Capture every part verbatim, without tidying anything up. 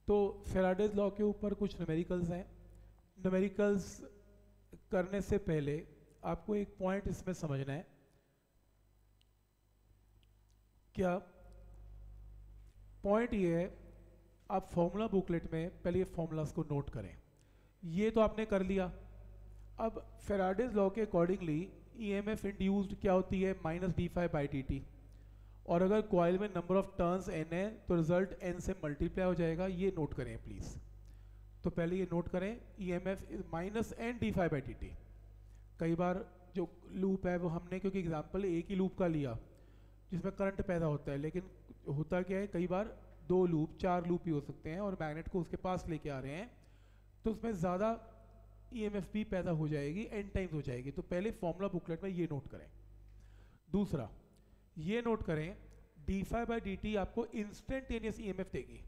तो Faraday's law के ऊपर कुछ न्यूमेरिकल्स हैं। न्यूमेरिकल्स करने से पहले आपको एक पॉइंट इसमें समझना है। क्या पॉइंट ये है, आप फॉर्मूला बुकलेट में पहले ये फॉर्मूलाज को नोट करें। ये तो आपने कर लिया। अब फेराडेज लॉ के अकॉर्डिंगली ईएमएफ इंड्यूस्ड क्या होती है, minus D five by D t. और अगर कॉइल में नंबर ऑफ टर्न्स एन है तो रिजल्ट एन से मल्टीप्लाई हो जाएगा। ये नोट करें प्लीज़। तो पहले ये नोट करें, EMF is minus N d five by D t. कई बार जो लूप है वो हमने क्योंकि एग्जाम्पल एक ही लूप का लिया जिसमें करंट पैदा होता है, लेकिन होता क्या है कई बार दो लूप चार लूप भी हो सकते हैं और मैग्नेट को उसके पास लेके आ रहे हैं तो उसमें ज़्यादा ईएमएफ भी पैदा हो जाएगी, एन टाइम्स हो जाएगी। तो पहले फॉर्मूला बुकलेट में ये नोट करें। दूसरा ये नोट करें, d five by D t आपको इंस्टेंटेनियस ईएमएफ देगी।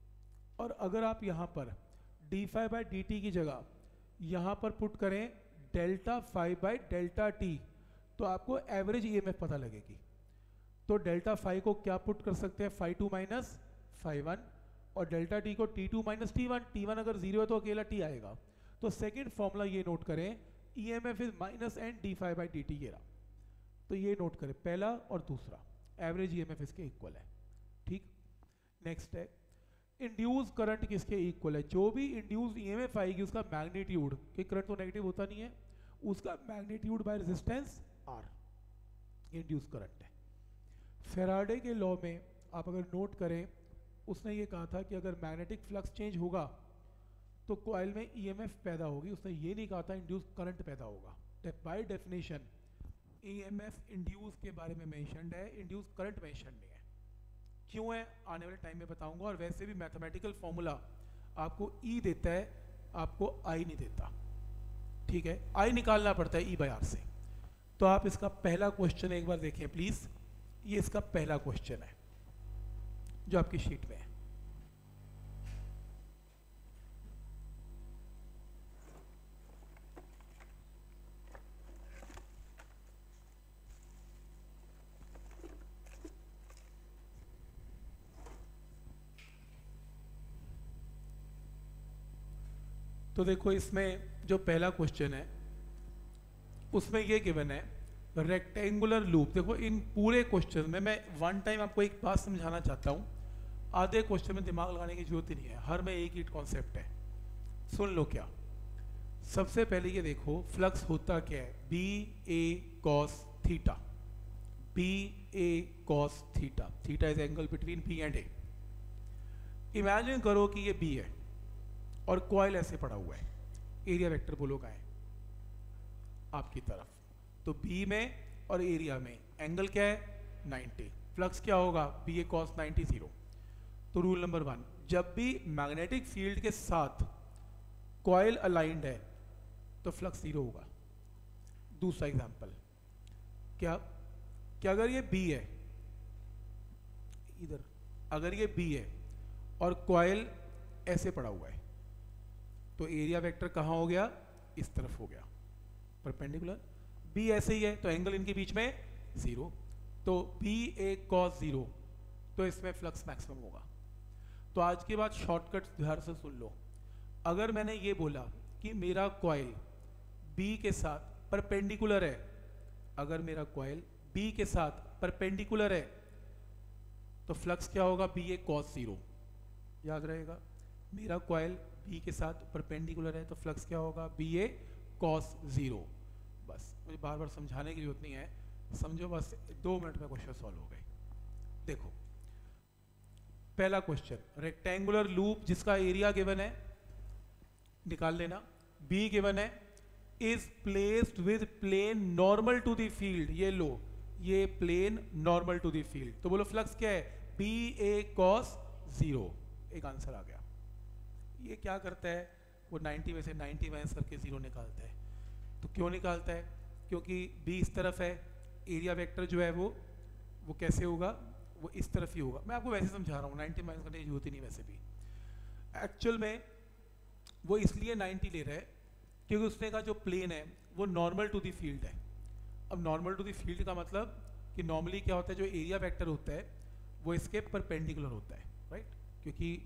और अगर आप यहाँ पर d five by D t की जगह यहाँ पर पुट करें delta phi by delta t तो आपको एवरेज ईएमएफ पता लगेगी। तो डेल्टा फाइव को क्या पुट कर सकते हैं, phi two minus five one, और डेल्टा टी को t two minus T one. T one अगर जीरो है तो अकेला टी आएगा। तो सेकंड फॉर्मूला ये नोट करें, EMF is minus N d five by D t. ये रहा। तो ये नोट करें पहला और दूसरा, एवरेज ईएमएफ इसके इक्वल है। ठीक। नेक्स्ट है इंड्यूस करंट किसके इक्वल है। जो भी इंड्यूस ईएमएफ आएगी उसका मैग्नीट्यूड, कि करंट तो नेगेटिव होता नहीं है, उसका magnitude by resistance R induce current है। फेराडे के लॉ में आप अगर नोट करें, उसने ये कहा था कि अगर मैग्नेटिक फ्लक्स चेंज होगा तो कॉइल में ईएमएफ पैदा होगी। उसने ये नहीं कहा था इंड्यूस करंट पैदा होगा। बाय डेफिनेशन ईएमएफ इंड्यूस के बारे में मेंशन्ड है, इंड्यूस करंट मेंशन नहीं है। क्यों है आने वाले टाइम में बताऊंगा। और वैसे भी मैथमेटिकल फॉर्मूला आपको ई देता है, आपको आई नहीं देता। ठीक है, आई निकालना पड़ता है ई बाय आर से। तो आप इसका पहला क्वेश्चन एक बार देखें प्लीज। ये इसका पहला क्वेश्चन है जो आपकी शीट में है। तो देखो इसमें जो पहला क्वेश्चन है उसमें ये गिवन है रेक्टेंगुलर लूप। देखो इन पूरे क्वेश्चन में मैं वन टाइम आपको एक बात समझाना चाहता हूँ, आधे क्वेश्चन में दिमाग लगाने की जरूरत ही नहीं है, हर में एक ही कॉन्सेप्ट है। सुन लो क्या। सबसे पहले ये देखो फ्लक्स होता क्या है, B A cos theta. B A cos theta, theta is angle between B and A. Imagine करो कि ये बी है और कॉइल ऐसे पड़ा हुआ है, एरिया वेक्टर बोलो का है आपकी तरफ। तो बी में और एरिया में एंगल क्या है, नाइंटी। फ्लक्स क्या होगा, B A cos ninety zero. तो रूल नंबर वन, जब भी मैग्नेटिक फील्ड के साथ कॉइल अलाइंड है तो फ्लक्स जीरो होगा। दूसरा एग्जांपल क्या, क्या अगर ये बी है इधर, अगर ये बी है और कॉइल ऐसे पड़ा हुआ है तो एरिया वेक्टर कहाँ हो गया, इस तरफ हो गया परपेंडिकुलर। बी ऐसे ही है तो एंगल इनके बीच में जीरो। तो बी ए कॉस जीरो, तो इसमें फ्लक्स मैक्सिमम होगा। तो आज के बाद शॉर्टकट ध्यान से सुन लो। अगर मैंने ये बोला कि मेरा कॉइल बी के साथ परपेंडिकुलर है, अगर मेरा कॉइल बी के साथ परपेंडिकुलर है तो फ्लक्स क्या होगा, बी ए कॉस जीरो। याद रहेगा, मेरा कॉइल बी के साथ परपेंडिकुलर है तो फ्लक्स क्या होगा, बी ए कॉस जीरो। बस मुझे बार बार समझाने की जरूरत नहीं है, समझो बस, दो मिनट में क्वेश्चन सॉल्व हो गए। देखो पहला क्वेश्चन, रेक्टेंगुलर लूप जिसका एरिया गिवन है निकाल लेना, बी गिवन है, is placed with plane normal to the field. ये लो, ये plane normal to the field. तो बोलो फ्लक्स क्या है, बी ए कॉस जीरो। एक आंसर आ गया। ये क्या करता है, वो नाइंटी में से नाइंटी माइनस करके जीरो निकालता है। तो क्यों निकालता है, क्योंकि बी इस तरफ है, एरिया वेक्टर जो है वो वो कैसे होगा, वो इस तरफ ही होगा। मैं आपको वैसे समझा रहा हूँ, नाइंटी माइनस करने की जरूरत ही नहीं। वैसे भी एक्चुअल में वो इसलिए नाइंटी ले रहा है क्योंकि उसने का जो प्लेन है वो नॉर्मल टू द फील्ड है। अब नॉर्मल टू द फील्ड का मतलब कि नॉर्मली क्या होता है, जो एरिया वेक्टर होता है वो इसके परपेंडिकुलर होता है, राइट। क्योंकि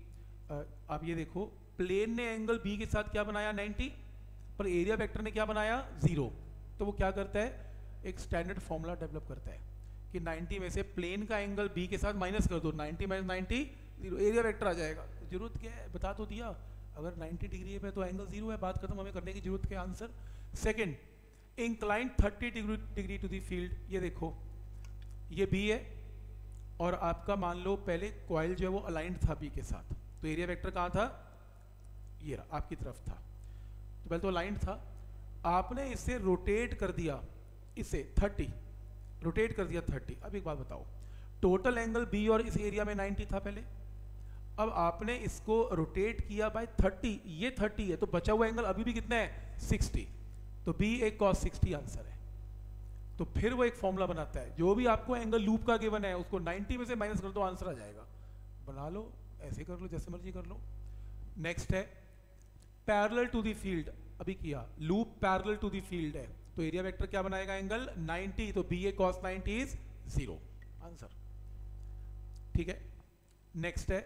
आप ये देखो, प्लेन ने एंगल बी के साथ क्या बनाया नाइंटी, पर एरिया वेक्टर ने क्या बनाया जीरो। तो वो क्या करता है, एक स्टैंडर्ड फॉर्मूला डेवलप करता है कि नाइंटी में से प्लेन का एंगल बी के साथ माइनस कर दो, ninety minus ninety zero, area vector आ जाएगा। जरूरत क्या है, बता तो दिया, अगर नाइंटी डिग्री पे तो एंगल जीरो है, बात खत्म, हमें करने की जरूरत क्या। Answer second, incline thirty degree degree to the field. ये देखो ये बी है और आपका मान लो पहले कॉइल जो है वो अलाइंड था बी के साथ, तो एरिया वेक्टर कहाँ था, ये रहा, आपकी तरफ था। तो पहले तो अलाइंड था, आपने इसे रोटेट कर दिया, इसे थर्टी रोटेट कर दिया थर्टी। अब एक बात बताओ, टोटल एंगल बी और इस एरिया में नाइंटी था पहले, अब आपने इसको रोटेट किया बाय थर्टी, ये थर्टी है, तो बचा हुआ एंगल अभी भी कितना है सिक्सटी, तो बी एक कॉस सिक्सटी आंसर है। तो फिर वो एक फॉर्मूला बनाता है, जो भी आपको एंगल लूप का गिवन है उसको नाइंटी में से माइनस कर दो, आंसर आ जाएगा। बना लो, ऐसे कर लो, जैसे मर्जी कर लो। नेक्स्ट है पैरेलल टू द फील्ड, अभी किया, loop parallel to the field है, तो एरिया वेक्टर क्या बनाएगा एंगल नाइंटी, तो B A cos ninety is zero, answer. ठीक है, नेक्स्ट है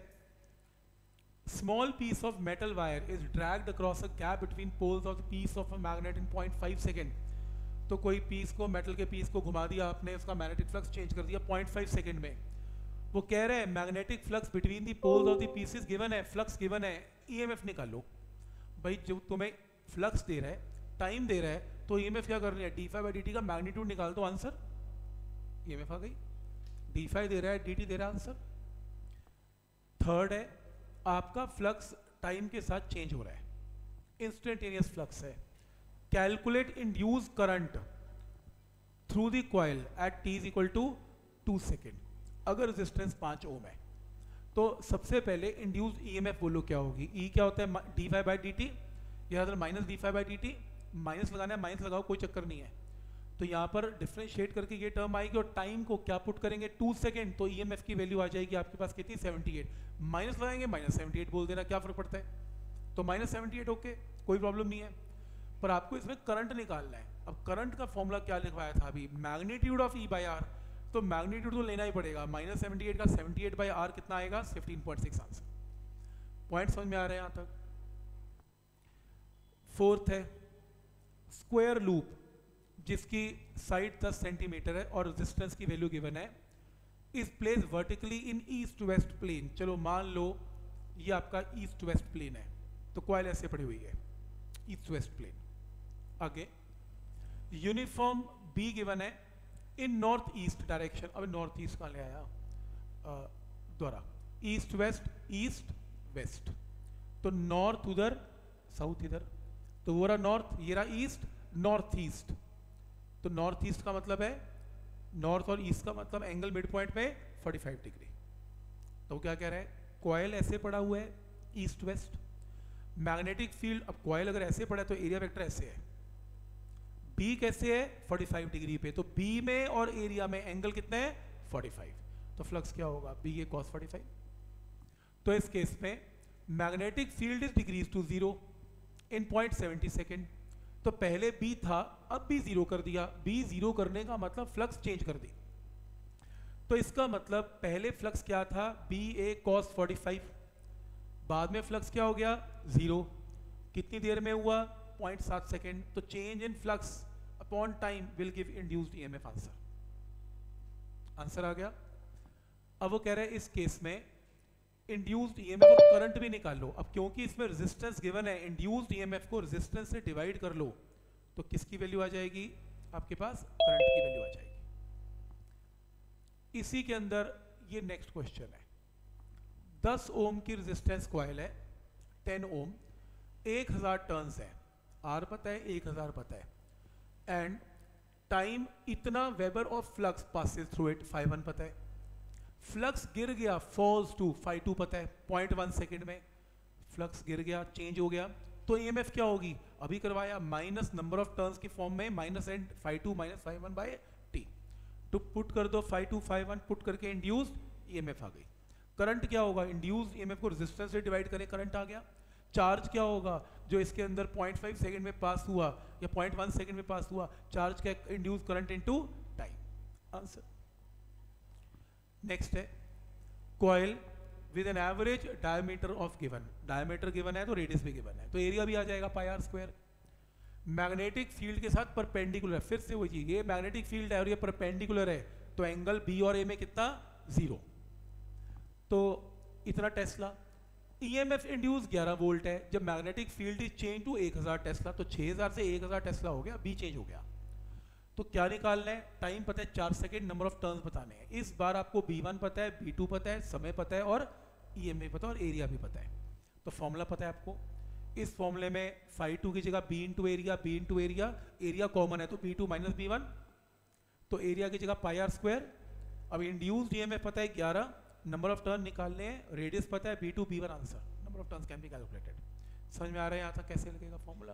small piece of metal wire is dragged across a gap between poles of the piece of a magnet in point five second. तो कोई piece को, metal के piece को घुमा दिया आपने, उसका मैग्नेटिक फ्लक्स चेंज कर दिया पॉइंट फाइव सेकेंड में। वो कह रहे हैं magnetic flux between the poles of the pieces given है, फ्लक्स गिवन है, ईएमएफ निकालो। भाई जो तुम्हें फ्लक्स दे रहा है, टाइम दे रहा है, तो ईएमएफ क्या करनी है, d five by D t का मैग्नीट्यूड निकाल दो, आंसर ईएमएफ आ गई। डी फाइव दे रहा है, डी टी दे रहा है, आंसर। थर्ड है आपका फ्लक्स टाइम के साथ चेंज हो रहा है, इंस्टेंटेनियस फ्लक्स है। Calculate induce current through the coil at t is equal to two second. अगर रेजिस्टेंस पाँच ओम है तो सबसे पहले इंड्यूस्ड ईएमएफ बोलो क्या होगी, ई क्या होता है d five by D t, या minus D five by D t, minus लगाना है माइनस लगाओ, कोई चक्कर नहीं है। तो यहाँ पर डिफ्रेंशिएट करके ये टर्म आएगी और टाइम को क्या पुट करेंगे टू सेकेंड, तो ईएमएफ की वैल्यू आ जाएगी आपके पास कितनी सेवेंटी एट, माइनस लगाएंगे माइनस सेवेंटी एट बोल देना, क्या फर्क पड़ता है, तो माइनस सेवेंटी एट ओके, कोई प्रॉब्लम नहीं है। पर आपको इसमें करंट निकालना है। अब करंट का फॉर्मूला क्या लिखवाया था अभी, magnitude of E by R, तो मैग्नीट्यूड तो लेना ही पड़ेगा, माइनस सेवेंटी एट का सेवेंटी एट बाई आर कितना आएगा fifteen point six, answer. Point समझ में आ रहे हैं यहाँ तक। फोर्थ है स्क्वायर लूप जिसकी साइड दस सेंटीमीटर है और रेजिस्टेंस की वैल्यू गिवन है, is place vertically in east west plane. चलो मान लो ये आपका ईस्ट वेस्ट प्लेन है, तो कॉइल ऐसे पड़ी हुई है ईस्ट वेस्ट प्लेन। आगे यूनिफॉर्म बी गिवन है इन नॉर्थ ईस्ट डायरेक्शन। अब नॉर्थ ईस्ट कहाँ ले आया द्वारा, ईस्ट वेस्ट ईस्ट वेस्ट, तो नॉर्थ उधर साउथ इधर, तो वो रहा नॉर्थ, ये रहा ईस्ट, नॉर्थ ईस्ट। तो नॉर्थ ईस्ट का मतलब है, नॉर्थ और ईस्ट का मतलब एंगल मिड पॉइंट में फोर्टी फाइव डिग्री। तो क्या कह रहे हैं, कॉइल ऐसे पड़ा हुआ है ईस्ट वेस्ट, मैग्नेटिक फील्ड, अब कॉइल अगर ऐसे पड़ा है तो एरिया वेक्टर ऐसे है, बी कैसे है फोर्टी फाइव डिग्री पे, तो बी में और एरिया में एंगल कितने हैं फोर्टी फाइव, तो फ्लक्स क्या होगा B A cos forty five. तो इस केस में magnetic field is decrease to zero in point seventy second. तो पहले बी था, अब भी जीरो कर दिया, बी जीरो करने का मतलब फ्लक्स चेंज कर दी। तो इसका मतलब पहले फ्लक्स क्या था B A cos forty five, बाद में फ्लक्स क्या हो गया जीरो, कितनी देर में हुआ पॉइंट सात सेकेंड। तो change in flux upon time will give induced EMF, answer answer आ गया। अब वो कह रहे हैं इस केस में इंड्यूस्ड ईएमएफ और करंट भी निकाल लो। अब क्योंकि इसमें रेजिस्टेंस गिवन है, इंड्यूस्ड ईएमएफ को रेजिस्टेंस से डिवाइड कर लो, तो किसकी वैल्यू आ जाएगी आपके पास, करंट की वैल्यू आ जाएगी। इसी के अंदर ये नेक्स्ट क्वेश्चन है, दस ओम की रेजिस्टेंस कॉइल है, टेन ओम, एक हजार टर्न्स है, आर पता है एक हजार पता है, एंड टाइम इतना weber of flux passes through it five one पता है, फ्लक्स गिर गया फॉल्स टू फाइव टू पता है, पॉइंट वन सेकेंड में फ्लक्स गिर गया चेंज हो गया, तो ईएमएफ क्या होगी, अभी करवाया माइनस नंबर ऑफ टर्न्स की फॉर्म में minus N five two minus five one by T, तो पुट कर दो five two five one, put करके इंड्यूस्ड ईएमएफ आ गई। करंट क्या होगा, इंड्यूस्ड ईएमएफ को रेजिस्टेंस से डिवाइड करें, करंट आ गया। चार्ज क्या होगा जो इसके अंदर पॉइंट फाइव सेकेंड में पास हुआ या पॉइंट वन सेकेंड में पास हुआ, चार्ज क्या induce current into time, answer. Next है coil with an average diameter of given, diameter given है तो रेडियस भी गिवन है, तो एरिया भी आ जाएगा pi R square. Magnetic field के साथ परपेंडिकुलर, फिर से वही चीज, ये मैग्नेटिक फील्ड है और ये परपेंडिकुलर है, तो एंगल बी और ए में कितना, जीरो। तो इतना टेस्ला। ईएमएफ इंड्यूस ग्यारह वोल्ट है, जब magnetic field is change to एक हज़ार टेस्ला, तो छह हज़ार से एक हज़ार टेस्ला हो गया, बी चेंज हो गया। तो क्या निकालना है, टाइम पता है चार सेकेंड, नंबर ऑफ टर्न्स बताने हैं। इस बार आपको बी वन पता है, बी टू पता है, समय पता है और ईएमएफ पता है और एरिया भी पता है। तो फॉर्मूला पता है आपको। इस फॉर्मूले में फाइव टू की जगह B into area, B into area, area common है तो B two minus B one, तो एरिया की जगह पाई आर स्क्वायर। अब इंड्यूस्ड ईएमएफ पता है ग्यारह, नंबर ऑफ टर्न निकालने हैं, रेडियस पता है B two B one, answer number of turns can be calculated. समझ में आ रहा है यहाँ तक कैसे लगेगा फॉर्मूला।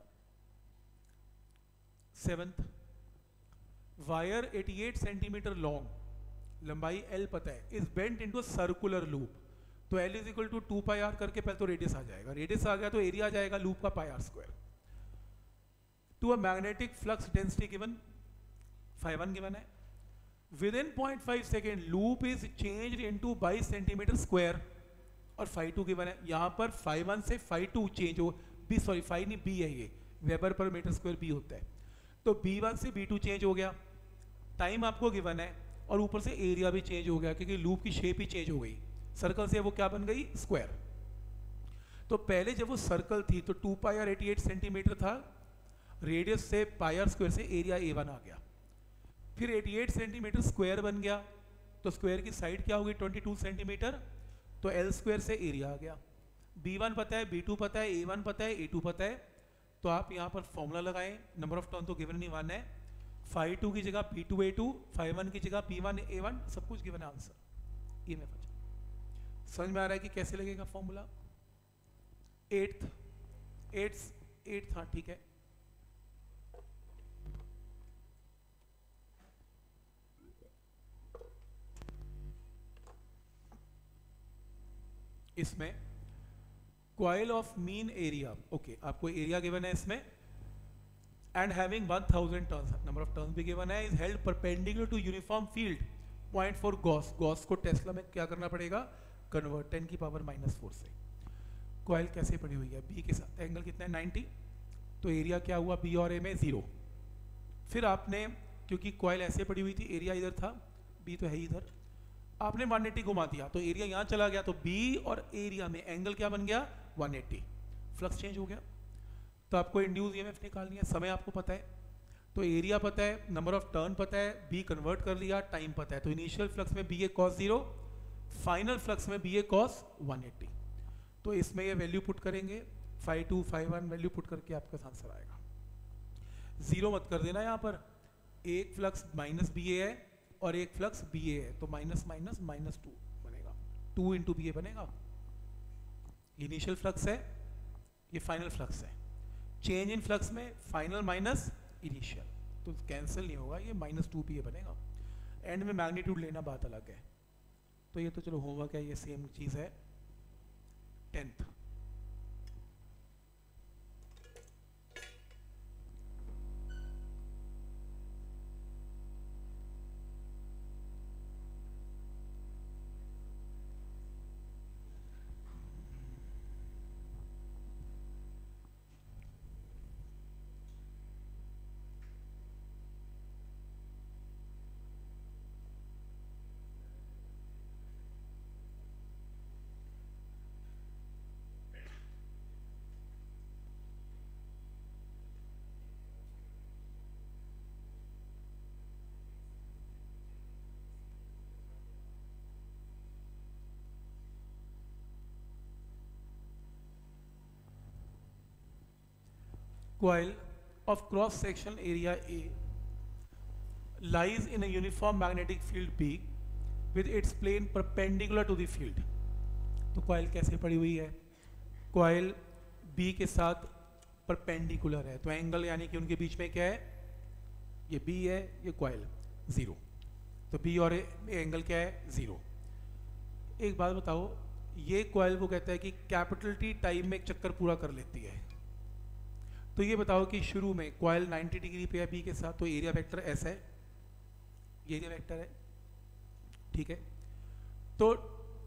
सेवंथ, वायर अठासी सेंटीमीटर लॉन्ग, लंबाई L पता है, is bent into circular loop, तो L is equal to two pi R करके पहले तो रेडियस आ जाएगा, रेडियस आ गया तो एरिया आ जाएगा लूप का pi R square. To a magnetic flux density given, five one given है, within point five second loop is changed into बाईस सेंटीमीटर स्क्वायर, और फाइव टू गिवन है। यहाँ पर फाइव वन से फाइव टू चेंज हो, B sorry five नहीं B है, ये वेबर पर मीटर स्क्वायर बी होता है, तो बी वन से बी टू चेंज हो गया, टाइम आपको गिवन है, और ऊपर से एरिया भी चेंज हो गया क्योंकि लूप की शेप ही चेंज हो गई, सर्कल से वो क्या बन गई, स्क्वायर। तो पहले जब वो सर्कल थी तो टू पाई आर अठासी सेंटीमीटर था, रेडियस से पाई आर स्क्वायर से एरिया ए वन आ गया, फिर अठासी सेंटीमीटर स्क्वायर बन गया, तो स्क्वायर की साइड क्या होगी बाईस सेंटीमीटर, तो एल स्क्वायर से एरिया आ गया। बी वन पता है, बी टू पता है, ए वन पता है, ए टू पता है, तो आप यहाँ पर फॉर्मूला लगाएं, नंबर ऑफ टर्न तो गिवन नहीं वन है, फाइव टू की जगह P two A two, five one की जगह पी वन ए वन, सब कुछ गिवन है आंसर। ये मैं बचा, समझ में आ रहा है कि कैसे लगेगा फॉर्मूला। एट्थ, एट्थ एट्थ हाँ ठीक है, इसमें coil of mean area, okay आपको एरिया गिवन है इसमें, and having one thousand turns, number of turns भी गिवन है, is held perpendicular to uniform field point four gauss, gauss को टेस्ला में क्या करना पड़ेगा, कन्वर्ट, टेन की पावर माइनस फोर से। कॉइल कैसे पड़ी हुई है, बी के साथ एंगल कितना है नाइन्टी, तो एरिया क्या हुआ बी और ए में जीरो। फिर आपने क्योंकि कॉइल ऐसे पड़ी हुई थी, एरिया इधर था, बी तो है ही इधर, आपने वन एटी घुमा दिया तो एरिया यहाँ चला गया, तो बी और एरिया में एंगल क्या बन गया वन एटी, फ्लक्स चेंज हो गया। तो आपको इंड्यूस ईएमएफ निकालनी है, समय आपको पता है, तो एरिया पता है, नंबर ऑफ टर्न पता है, बी कन्वर्ट कर लिया, टाइम पता है, तो इनिशियल फ्लक्स में B A cos zero, final flux में B A cos one eighty, तो इसमें ये वैल्यू पुट करेंगे, five two five one value put करके आपका आंसर आएगा। जीरो मत कर देना, यहाँ पर एक फ्लक्स माइनस बी ए है और एक फ्लक्स बी ए है, तो माइनस माइनस माइनस टू बनेगा, टू इंटू बी ए बनेगा, इनिशियल फ्लक्स है, ये फाइनल फ्लक्स है, चेंज इन फ्लक्स में फाइनल माइनस इनिशियल, तो कैंसिल नहीं होगा, ये माइनस टू बी ए बनेगा। एंड में मैग्नीट्यूड लेना बात अलग है, तो ये तो चलो होमवर्क है, ये सेम चीज़ है। Tenth, coil of cross section area A lies in a uniform magnetic field B with its plane perpendicular to the field। तो coil कैसे पड़ी हुई है, coil B के साथ perpendicular है, तो एंगल यानी कि उनके बीच में क्या है, ये B है, ये coil जीरो, तो B और एंगल क्या है जीरो। एक बात बताओ, ये coil वो कहता है कि कैपिटल T टाइम में एक चक्कर पूरा कर लेती है, तो ये बताओ कि शुरू में कॉइल नाइन्टी डिग्री पे है बी के साथ, तो एरिया वेक्टर ऐसा है, ये एरिया वेक्टर है, ठीक है। तो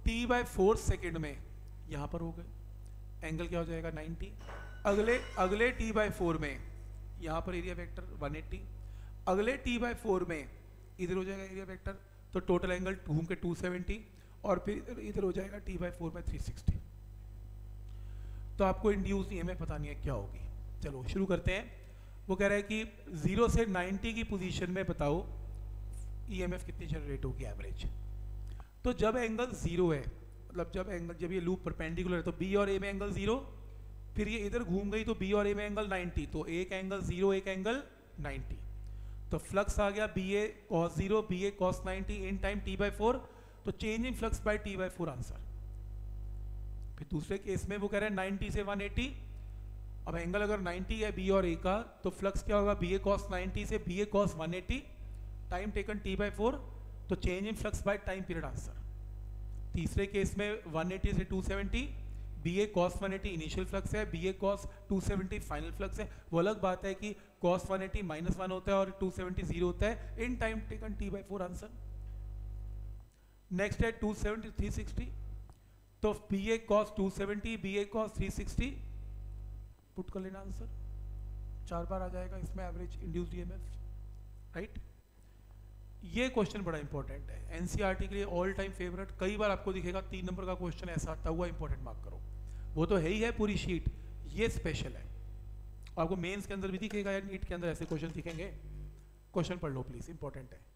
टी बाय फोर सेकेंड में यहाँ पर हो गए, एंगल क्या हो जाएगा नाइन्टी। अगले अगले टी बाय फोर में यहाँ पर एरिया वेक्टर वन एट्टी, अगले टी बाय फोर में इधर हो जाएगा एरिया वेक्टर, तो टोटल एंगल घूम के टू सेवेंटी, और फिर इधर इधर हो जाएगा टी बाय फोर में थ्री सिक्सटी। तो आपको इंड्यूस ईएमएफ पता नहीं है क्या होगी। चलो शुरू करते हैं। वो कह रहा है कि जीरो से नाइन्टी की पोजीशन में बताओ ईएमएफ कितनी जनरेट होगी एवरेज। तो जब एंगल जीरो है, मतलब जब एंगल जब ये लूप परपेंडिकुलर है तो बी और ए में एंगल जीरो, फिर ये इधर घूम गई तो बी और ए में एंगल नाइन्टी, तो एक एंगल जीरो एक एंगल नाइन्टी, तो फ्लक्स आ गया B A cos zero B A cos ninety in time T by four, तो change in flux by T by four answer. फिर दूसरे केस में वो कह रहे हैं नाइन्टी से वन एट्टी, अब एंगल अगर नाइन्टी है बी और ए का, तो फ्लक्स क्या होगा बी ए कॉस नाइन्टी से B A cos one eighty, time taken T by four, तो change in flux by time period answer. तीसरे केस में वन एट्टी से two seventy, B A cos one eighty initial flux है, B A cos two seventy final flux है। वो अलग बात है कि cos one eighty minus one होता है और टू सेवेंटी जीरो होता है, in time taken T by four answer. Next है टू सेवेंटी थ्री सिक्सटी, तो B A cos two seventy B A cos three sixty put कर लेना answer, चार बार आ जाएगा इसमें एवरेज इंड्यूस्ड ईएमएफ, राइट। ये क्वेश्चन बड़ा इंपॉर्टेंट है, एनसीईआरटी के लिए ऑल टाइम फेवरेट। कई बार आपको दिखेगा तीन नंबर का क्वेश्चन ऐसा आता हुआ, इंपॉर्टेंट मार्क करो। वो तो है ही है पूरी शीट, ये स्पेशल है। आपको मेंस के अंदर भी दिखेगा या नीट के अंदर ऐसे क्वेश्चन दिखेंगे। क्वेश्चन पढ़ लो प्लीज, इंपॉर्टेंट है।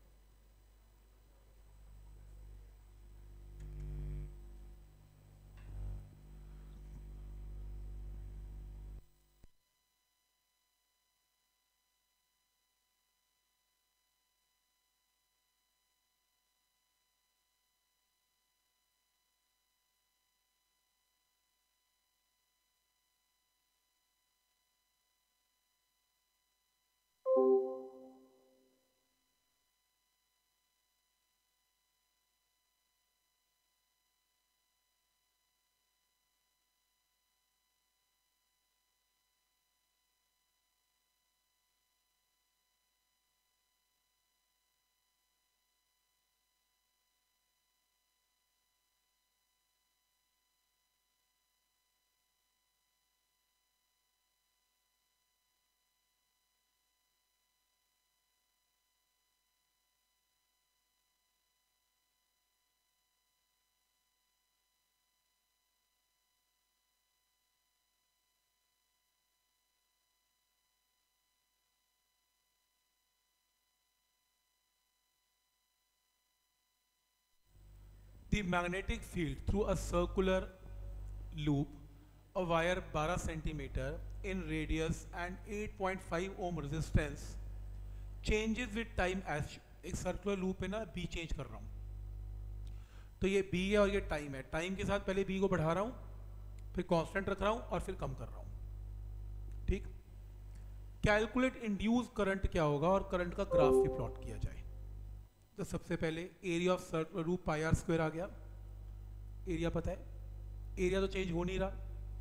The magnetic field through a circular loop, a wire बारह centimetre in radius and eight point five ohm resistance changes with time as एक सर्कुलर लूप है ना, बी चेंज कर रहा हूँ, तो ये बी है और ये टाइम है। टाइम के साथ पहले बी को बढ़ा रहा हूँ, फिर कांस्टेंट रख रहा हूँ और फिर कम कर रहा हूँ, ठीक। कैलकुलेट इंड्यूस करंट क्या होगा और करंट का ग्राफ भी प्लॉट किया जाए। तो सबसे पहले एरिया ऑफ सर्कुलर रूप पाई आर स्क्वायर आ गया, एरिया पता है, एरिया तो चेंज हो नहीं रहा,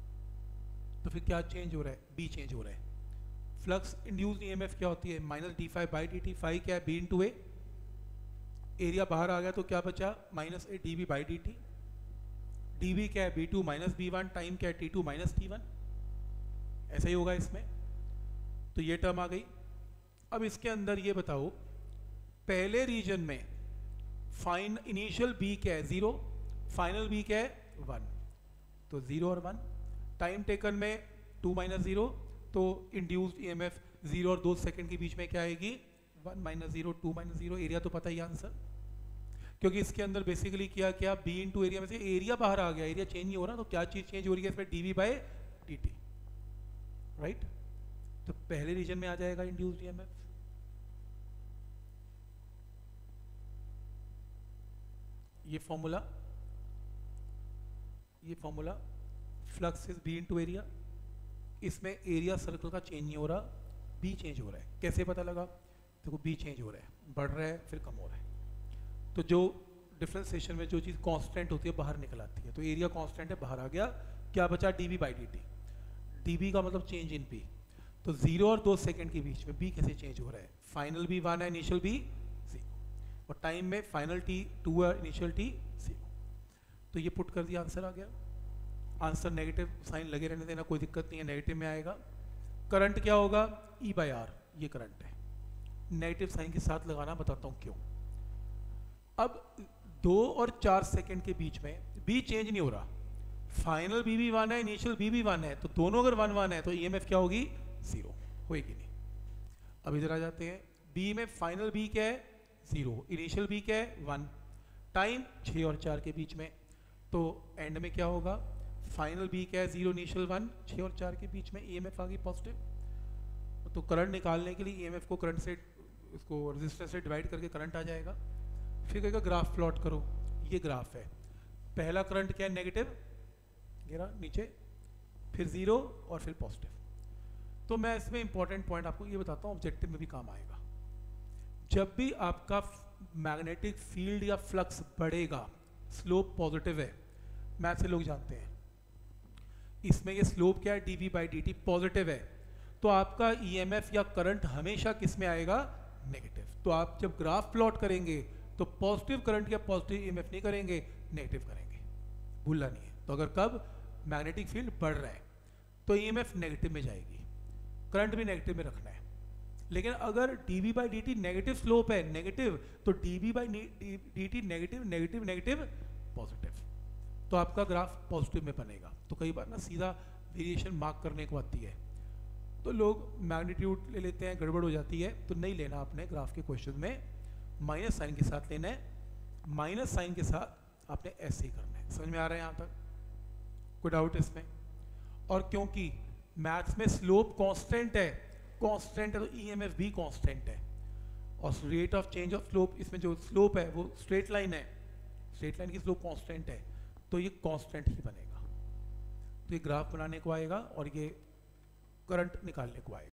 तो फिर क्या चेंज हो रहा है, बी चेंज हो रहा है। फ्लक्स इंड्यूस्ड ईएमएफ क्या होती है, minus D five by D T, five क्या है बी इंटू ए, एरिया बाहर आ गया तो क्या बचा minus A D B by D T, D B क्या है B two minus B one, time क्या है T two minus T one, ऐसा ही होगा इसमें। तो ये टर्म आ गई। अब इसके अंदर ये बताओ पहले रीजन में फाइन इनिशियल बी क्या है जीरो, फाइनल बी क्या है वन, तो जीरो और वन। टाइम टेकन में टू माइनस जीरो, तो इंड्यूस्ड ईएमएफ जीरो और दो सेकंड के बीच में क्या आएगी, one minus zero two minus zero. Area तो पता ही आंसर, क्योंकि इसके अंदर बेसिकली किया क्या, बी इंटू एरिया में से एरिया बाहर आ गया, एरिया चेंज नहीं हो रहा, तो क्या चीज चेंज हो रही है इसमें, D V by D T, right. तो पहले रीजन में आ जाएगा इंड्यूस्ड ईएमएफ। ये फॉर्मूला ये formula flux is B into area, इसमें एरिया सर्कल का चेंज नहीं हो रहा, बी चेंज हो रहा है। कैसे पता लगा, देखो बी चेंज हो रहा है, बढ़ रहा है फिर कम हो रहा है, तो जो डिफरेंशिएशन में जो चीज़ कांस्टेंट होती है बाहर निकल आती है, तो एरिया कांस्टेंट है बाहर आ गया, क्या बचा D B by D T, D B का मतलब चेंज इन बी, तो जीरो और दो सेकंड के बीच में बी कैसे चेंज हो रहा है, फाइनल बी वन है इनिशियल बी जीरो, और टाइम में फाइनल टी टू है इनिशियल टी जीरो। तो ये पुट कर दिया, आंसर आ गया। आंसर नेगेटिव साइन लगे रहने देना, कोई दिक्कत नहीं है, नेगेटिव में आएगा। करंट क्या होगा, ई बाई आर, ये करंट है, नेगेटिव साइन के साथ लगाना, बताता हूँ क्यों। अब दो और चार सेकंड के बीच में बी चेंज नहीं हो रहा, फाइनल बी भी वन है, इनिशियल बी भी वन है, तो दोनों अगर वन वन है तो ईएमएफ क्या होगी, जीरो होगी नहीं। अब इधर आ जाते हैं, बी में फाइनल बी क्या है, जीरो, इनिशियल बी क्या है, वन, टाइम छः और चार के बीच में, तो एंड में क्या होगा, फाइनल बी क्या है, जीरो, इनिशियल वन, छः और चार के बीच में ईएमएफ आ गई पॉजिटिव। तो करंट निकालने के लिए ईएमएफ को करंट से, इसको रेजिस्टेंस से डिवाइड करके करंट आ जाएगा। फिर कहेगा ग्राफ प्लॉट करो, ये ग्राफ है, पहला करंट क्या है, नेगेटिव, गिरा नीचे, फिर जीरो और फिर पॉजिटिव। तो मैं इसमें इंपॉर्टेंट पॉइंट आपको ये बताता हूँ, ऑब्जेक्टिव में भी काम आएगा। जब भी आपका मैग्नेटिक फील्ड या फ्लक्स बढ़ेगा, स्लोप पॉजिटिव है, मैथ से लोग जानते हैं, इसमें ये स्लोप क्या है, D V by D T positive है, तो आपका ईएमएफ या करंट हमेशा किस में आएगा, नेगेटिव। तो आप जब ग्राफ प्लॉट करेंगे तो पॉजिटिव करंट या पॉजिटिव ईएमएफ नहीं करेंगे, नेगेटिव करेंगे, भूलना नहीं है। तो अगर कब मैग्नेटिक फील्ड बढ़ रहा है तो ईएमएफ नेगेटिव में जाएगी, करंट भी नेगेटिव में रखना है। लेकिन अगर D V by D T negative slope है, नेगेटिव, तो D V by D T negative negative negative positive, तो आपका ग्राफ पॉजिटिव में बनेगा। तो कई बार ना सीधा वेरिएशन मार्क करने को आती है, तो लोग मैग्नीट्यूड ले लेते हैं, गड़बड़ हो जाती है, तो नहीं लेना आपने ग्राफ के क्वेश्चन में, माइनस साइन के साथ लेना है, माइनस साइन के साथ आपने ऐसे ही करना है। समझ में आ रहा है यहाँ तक, कोई डाउट इसमें? और क्योंकि मैथ्स में स्लोप कांस्टेंट है, कांस्टेंट है तो ईएमएफ भी कांस्टेंट है, और rate of change of slope, इसमें जो स्लोप है वो स्ट्रेट लाइन है, स्ट्रेट लाइन की स्लोप कांस्टेंट है, तो ये कांस्टेंट ही बनेगा। तो ये ग्राफ बनाने को आएगा और ये करंट निकालने को आएगा।